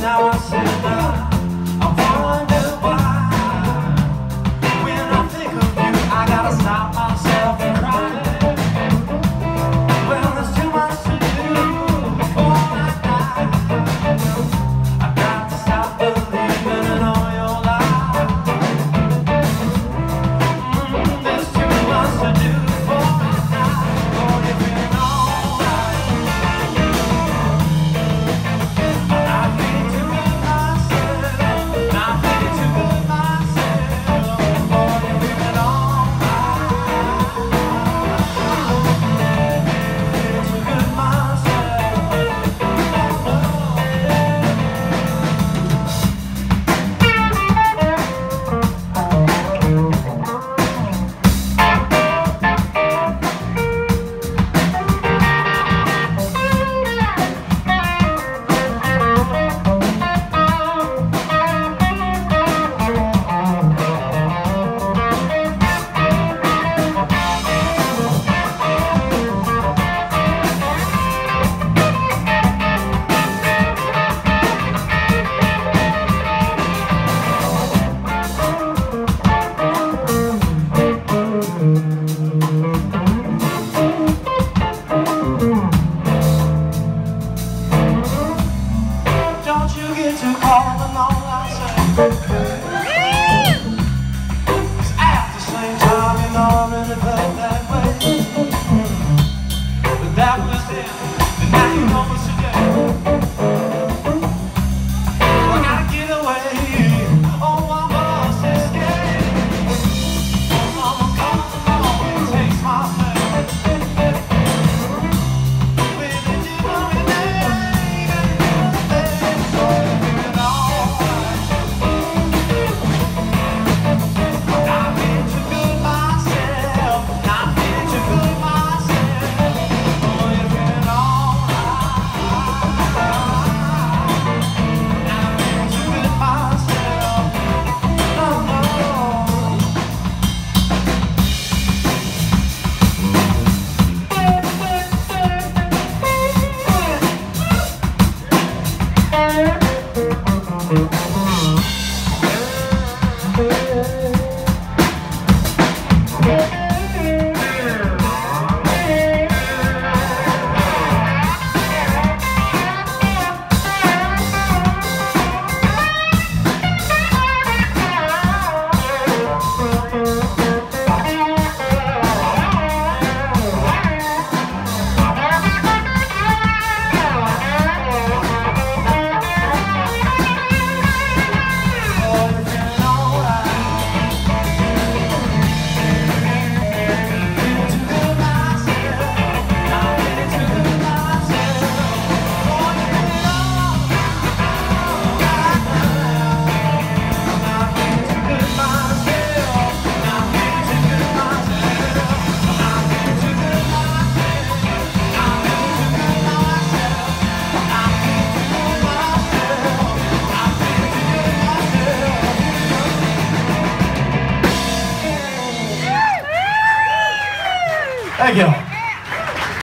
now I sit down. I wonder why. When I think of you, I gotta stop myself and cry. Well, there's too much to do before I die. I've got to stop believing in all your lies. There's too much to do before I die. Oh, you've been alright. I feel too good myself. I feel too good myself. Oh, you've been alright. Feel too good myself. Don't you get to calling all I say. 'Cause at the same time, you know I really felt that way. But that was then, and now you know it's today. I gotta get away. Oh, I must escape. Mama, come along and take my place. When did you know your name? So you feel alright. I feel too good myself. I feel too good myself. Oh, you feel alright. I feel too good myself. Oh, no. Thank you.